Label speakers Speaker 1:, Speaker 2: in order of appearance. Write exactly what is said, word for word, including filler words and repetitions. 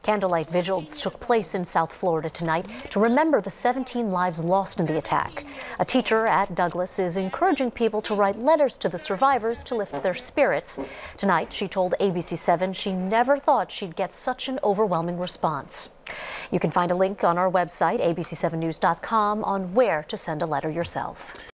Speaker 1: Candlelight vigils took place in South Florida tonight to remember the seventeen lives lost in the attack. A teacher at Douglas is encouraging people to write letters to the survivors to lift their spirits. Tonight, she told A B C seven she never thought she'd get such an overwhelming response. You can find a link on our website, A B C seven news dot com, on where to send a letter yourself.